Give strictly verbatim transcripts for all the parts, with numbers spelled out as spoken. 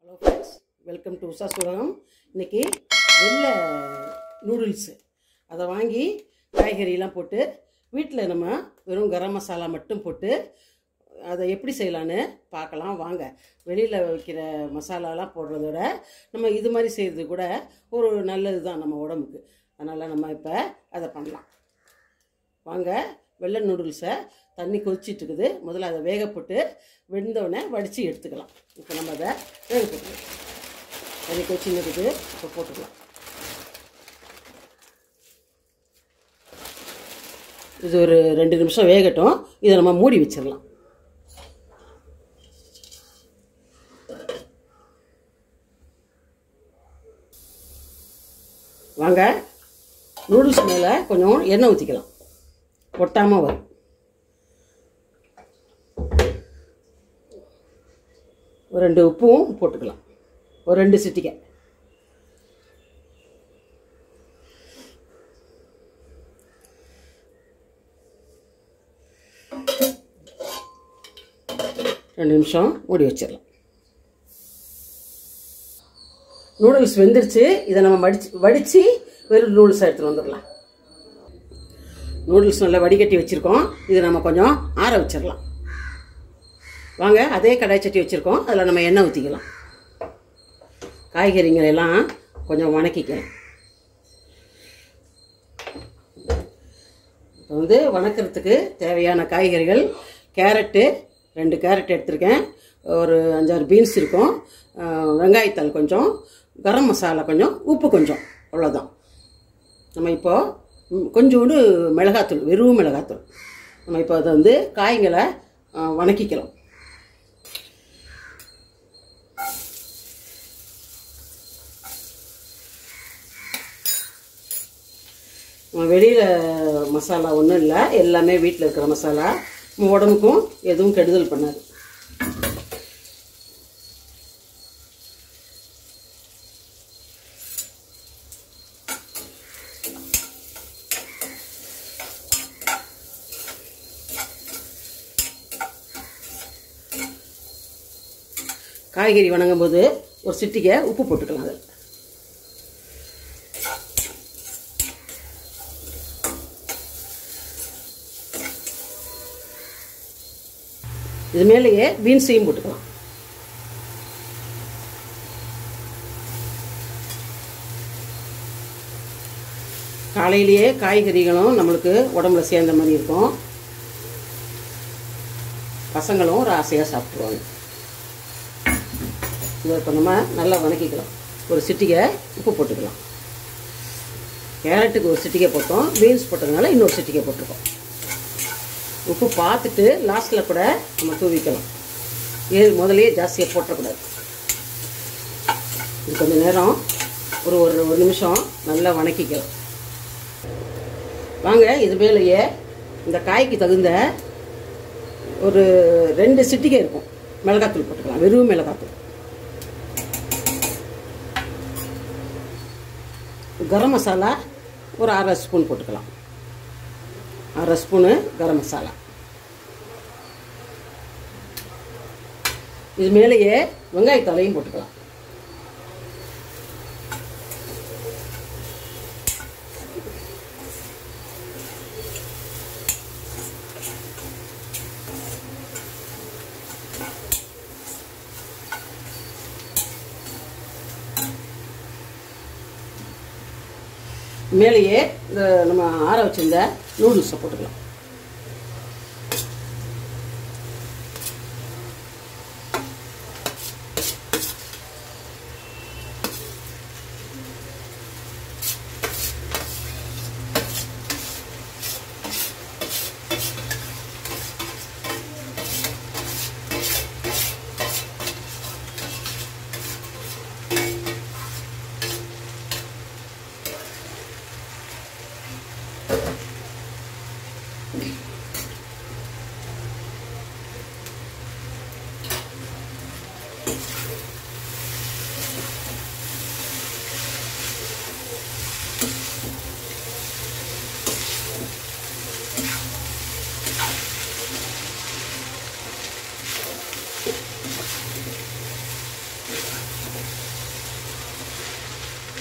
Hello friends, welcome to Usha Ulagam. இன்னைக்கு வெள்ள noodles அதை வாங்கி காய்கறி எல்லாம் போட்டு வீட்ல நம்ம வெறும் கரம் மசாலா மட்டும் போட்டு அதை எப்படி செய்யலாம்னு பார்க்கலாம் வாங்க. வெளியில வைக்கிற மசாலாலாம் போடுறத விட நம்ம இது மாதிரி செய்யறது கூட ஒரு நல்லது தான் நம்ம உடம்புக்கு. அதனால நம்ம இப்ப அதை பண்ணலாம். வாங்க. வெள்ளை நூடுல்ஸை தண்ணி கொதிச்சிட்டு இருக்குது. முதல்ல அதை வேக போட்டு வெந்தோடனே வடித்து எடுத்துக்கலாம். இப்போ நம்ம அதை வேக போட்டுக்கலாம். தண்ணி கொதிச்சு இருக்குது, இப்போ போட்டுக்கலாம். இது ஒரு ரெண்டு நிமிஷம் வேகட்டும். இதை நம்ம மூடி வச்சிடலாம். வாங்க, நூடுல்ஸ் மேலே கொஞ்சம் எண்ணெய் ஊற்றிக்கலாம், ஒட்டாமல் வரும். ஒரு ரெண்டு உப்பும் போட்டுக்கலாம், ஒரு ரெண்டு சிட்டிகை. ரெண்டு நிமிஷம் மூடி வச்சிடலாம். நூடுல்ஸ் வெந்துருச்சு. இதை நம்ம வடிச்சு வடித்து வெறும் நூடுல்ஸை எடுத்துகிட்டு வந்துடலாம். நூடுல்ஸ் நல்லா வடிகட்டி வச்சுருக்கோம். இதை நம்ம கொஞ்சம் ஆற வச்சிடலாம். வாங்க, அதே கடாய் சட்டி வச்சுருக்கோம். அதில் நம்ம எண்ணெய் ஊற்றிக்கலாம். காய்கறிங்களெல்லாம் கொஞ்சம் வணக்கிக்கலாம். இப்போ வந்து வணக்கிறதுக்கு தேவையான காய்கறிகள் கேரட்டு, ரெண்டு கேரட் எடுத்திருக்கேன், ஒரு அஞ்சாறு பீன்ஸ் இருக்கும், வெங்காயத்தாள் கொஞ்சம், கரம் மசாலா கொஞ்சம், உப்பு கொஞ்சம், அவ்வளோதான். நம்ம இப்போது கொஞ்சோண்டு மிளகாத்தூள், வெறும் மிளகாத்தூள். நம்ம இப்போ அதை வந்து காய்களை வணக்கிக்கலாம். வெளியில் மசாலா ஒன்றும் இல்லை, எல்லாமே வீட்டில் இருக்கிற மசாலா. நம்ம உடம்புக்கும் எதுவும் கெடுதல் பண்ணாது. காய்கறி வணங்கும் போது ஒரு சிட்டிகை உப்பு போட்டுக்கலாம். அதில் இது மேலேயே பீன்ஸையும் போட்டுக்கலாம். காலையிலேயே காய்கறிகளும் நம்மளுக்கு உடம்புல சேர்ந்த மாதிரி இருக்கும். பசங்களும் ஒரு ஆசையாக சாப்பிடுவாங்க. இதை இப்போ நம்ம நல்லா வதக்கிக்கலாம். ஒரு சிட்டிகை உப்பு போட்டுக்கலாம். கேரட்டுக்கு ஒரு சிட்டிகை போட்டோம், பீன்ஸ் போட்டதுனால இன்னொரு சிட்டிகை போட்டிருக்கோம். உப்பு பார்த்துட்டு லாஸ்ட்டில் கூட நம்ம தூவிக்கலாம். ஏ முதலையே ஜாஸ்தியாக போட்டக்கூடாது. இது கொஞ்சம் நேரம் ஒரு ஒரு ஒரு நிமிஷம் நல்லா வணக்கிக்கலாம். வாங்க, இது மேலேயே இந்த காய்க்கு தகுந்த ஒரு ரெண்டு சிட்டிகை இருக்கும் மிளகாத்தூள் போட்டுக்கலாம், வெறும் மிளகாத்தூள். கரம் மசாலா ஒரு அரை ஸ்பூன் போட்டுக்கலாம், அரை ஸ்பூனு கரம் மசாலா. இது மேலேயே வெங்காயத்தாளையும் போட்டுக்கலாம். மேலேயே இந்த நம்ம ஆற வச்சிருந்த நூடுல்ஸை போட்டுக்கலாம்.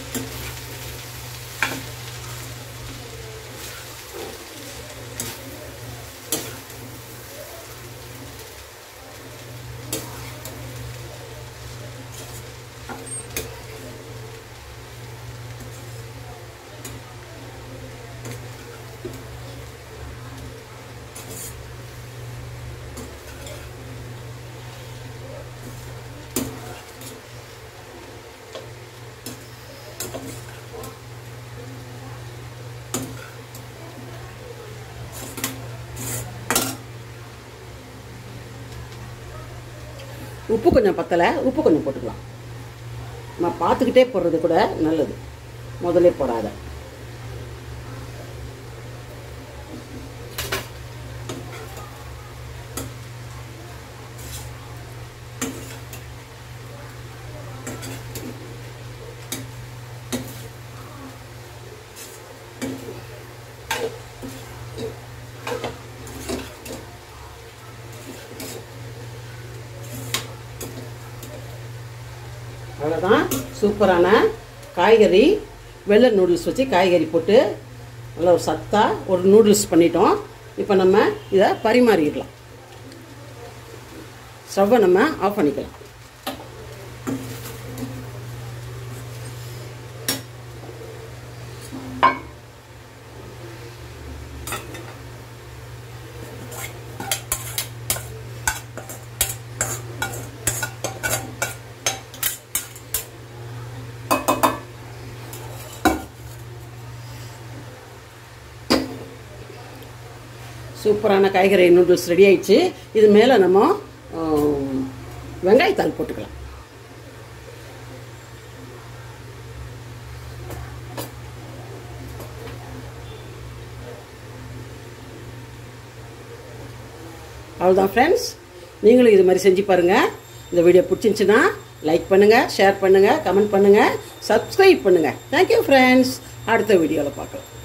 உப்பு கொஞ்சம் பத்தலை, உப்பு கொஞ்சம் போட்டுக்கலாம். நம்ம பார்த்துக்கிட்டே போடுறது கூட நல்லது, முதல்ல போடாத. அவ்வளோதான், சூப்பரான காய்கறி வெள்ளை நூடுல்ஸ் வச்சு காய்கறி போட்டு நல்லா ஒரு சத்தாக ஒரு நூடுல்ஸ் பண்ணிட்டோம். இப்போ நம்ம இதை பரிமாறிடலாம். ஸ்டவ்வை நம்ம ஆஃப் பண்ணிக்கலாம். சூப்பரான காய்கறி நூடுல்ஸ் ரெடி ஆயிடுச்சு. இது மேலே நம்ம வெங்காயத்தாள் போட்டுக்கலாம். அவ்வளோதான் ஃப்ரெண்ட்ஸ், நீங்களும் இது மாதிரி செஞ்சு பாருங்கள். இந்த வீடியோ பிடிச்சிருந்துச்சுன்னா லைக் பண்ணுங்கள், ஷேர் பண்ணுங்கள், கமெண்ட் பண்ணுங்கள், சப்ஸ்கிரைப் பண்ணுங்கள். Thank you friends. அடுத்த வீடியோவில் பார்க்கலாம்.